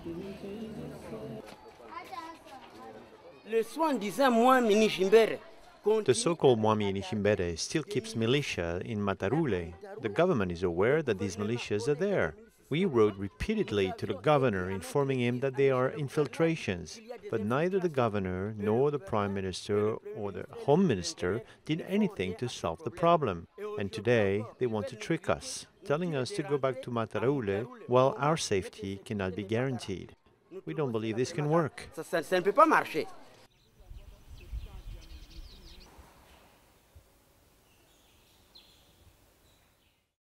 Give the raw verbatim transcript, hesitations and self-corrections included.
The so-called Mwami Nishimbere still keeps militia in Mutarule. The government is aware that these militias are there. We wrote repeatedly to the governor informing him that they are infiltrations, but neither the governor nor the prime minister or the home minister did anything to solve the problem. And today they want to trick us, telling us to go back to Mutarule while our safety cannot be guaranteed. We don't believe this can work.